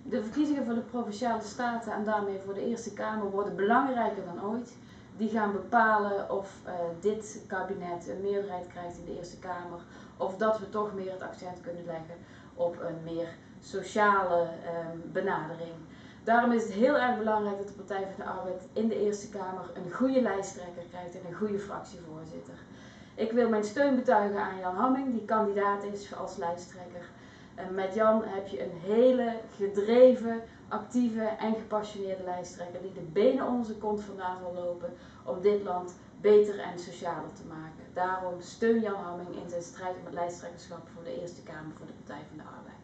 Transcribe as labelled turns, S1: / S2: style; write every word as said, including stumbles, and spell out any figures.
S1: De verkiezingen voor de Provinciale Staten en daarmee voor de Eerste Kamer worden belangrijker dan ooit. Die gaan bepalen of uh, dit kabinet een meerderheid krijgt in de Eerste Kamer, of dat we toch meer het accent kunnen leggen op een meer sociale um, benadering. Daarom is het heel erg belangrijk dat de Partij van de Arbeid in de Eerste Kamer een goede lijsttrekker krijgt en een goede fractievoorzitter. Ik wil mijn steun betuigen aan Jan Hamming, die kandidaat is als lijsttrekker. En met Jan heb je een hele gedreven, actieve en gepassioneerde lijsttrekker die de benen onder zijn kont vandaan zal lopen om dit land beter en socialer te maken. Daarom steun Jan Hamming in zijn strijd om het lijsttrekkerschap voor de Eerste Kamer voor de Partij van de Arbeid.